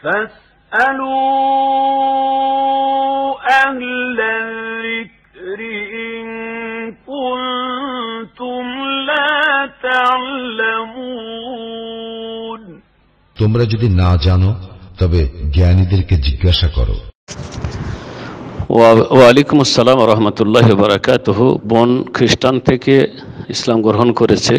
فاسألوا أهل الذكر إن كنتم لا تعلمون তোমরা যদি না জানো তবে জ্ঞানীদেরকে জিজ্ঞাসা করো। ওয়ালাইকুম আসসালাম ওয়া রাহমাতুল্লাহি ওয়া বারাকাতুহু। বোন খ্রিস্টান থেকে ইসলাম গ্রহণ করেছে,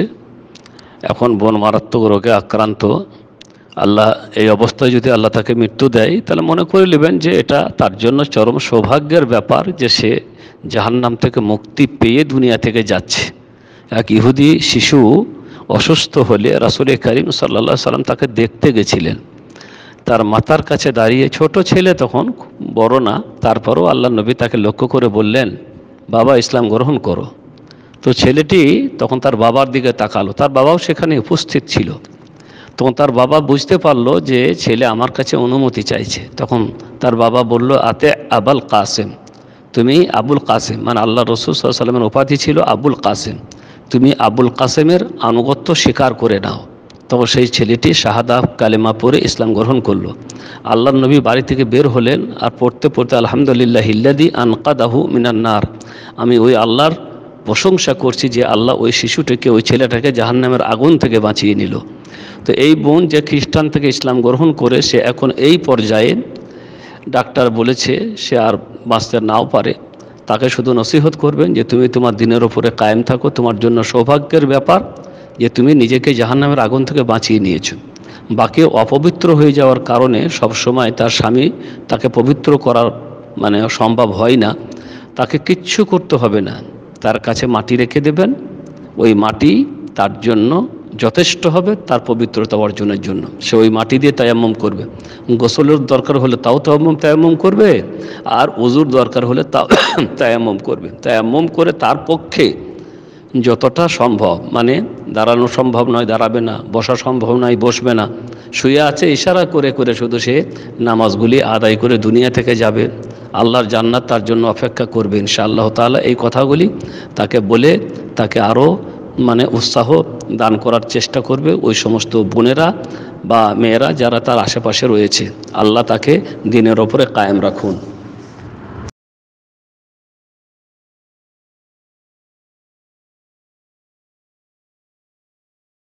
এখন বোন মারাত্মক রোগে আক্রান্ত। আল্লাহ এই অবস্থায় যদি আল্লাহ তাকে মৃত্যু দেয় তাহলে মনে করে নেবেন যে এটা তার জন্য চরম সৌভাগ্যের ব্যাপার যে সে জাহান্নাম থেকে মুক্তি পেয়ে দুনিয়া থেকে যাচ্ছে। এক ইহুদি শিশু অসুস্থ হলে রাসূল করিম সাল্লাল্লাহু আলাইহি সাল্লাম তাকে দেখতে গেছিলেন। তার মাতার কাছে দাঁড়িয়ে, ছোট ছেলে তখন, বড় না, তারপরও আল্লাহ নবী তাকে লক্ষ্য করে বললেন, বাবা ইসলাম গ্রহণ করো। তো ছেলেটি তখন তার বাবার দিকে তাকালো, তার বাবাও সেখানে উপস্থিত ছিল। তখন তার বাবা বুঝতে পারলো যে ছেলে আমার কাছে অনুমতি চাইছে। তখন তার বাবা বলল, আতে আবুল কাসেম, তুমি আবুল কাসেম, মানে আল্লাহ রাসূল সাল্লাল্লাহু আলাইহি ওয়াসাল্লামের উপাধি ছিল আবুল কাসেম, তুমি আবুল কাসেমের আনুগত্য স্বীকার করে নাও। তখন সেই ছেলেটি শাহাদা কালেমা পড়ে ইসলাম গ্রহণ করলো। আল্লাহ নবী বাড়ি থেকে বের হলেন আর পড়তে পড়তে আলহামদুলিল্লাহিল্লাযী আনকাদাহু মিনান নার, আমি ওই আল্লাহর প্রশংসা করছি যে আল্লাহ ওই শিশুটিকে, ওই ছেলেটাকে জাহান্নামের আগুন থেকে বাঁচিয়ে নিল। তো এই বোন যে খ্রিস্টান থেকে ইসলাম গ্রহণ করে সে এখন এই পর্যায়ে, ডাক্তার বলেছে সে আর বাঁচতে নাও পারে, তাকে শুধু নসিহত করবেন যে তুমি তোমার দিনের ওপরে কায়েম থাকো, তোমার জন্য সৌভাগ্যের ব্যাপার যে তুমি নিজেকে জাহান্নামের আগুন থেকে বাঁচিয়ে নিয়েছো। বাকি অপবিত্র হয়ে যাওয়ার কারণে সবসময় তার স্বামী তাকে পবিত্র করার মানে সম্ভব হয় না, তাকে কিচ্ছু করতে হবে না, তার কাছে মাটি রেখে দেবেন, ওই মাটি তার জন্য যথেষ্ট হবে তার পবিত্রতা অর্জনের জন্য। সে ওই মাটি দিয়ে তায়াম্মুম করবে, গোসলের দরকার হলে তাও তায়াম্মুম করবে, আর ওযুর দরকার হলে তাও তায়াম্মুম করবে। তায়াম্মুম করে তার পক্ষে যতটা সম্ভব, মানে দাঁড়ানো সম্ভব নয় দাঁড়াবে না, বসা সম্ভব নয় বসবে না, শুয়ে আছে ইশারা করে করে শুধু সে নামাজগুলি আদায় করে দুনিয়া থেকে যাবে, আল্লাহর জান্নাত তার জন্য অপেক্ষা করবে ইনশাআল্লাহ তাআলা। এই কথাগুলি তাকে বলে তাকে আরও মানে উৎসাহ দান করার চেষ্টা করবে ওই সমস্ত বোনেরা বা মেয়েরা যারা তার আশেপাশে রয়েছে। আল্লাহ তাকে দ্বীনের ওপরে কায়েম রাখুন।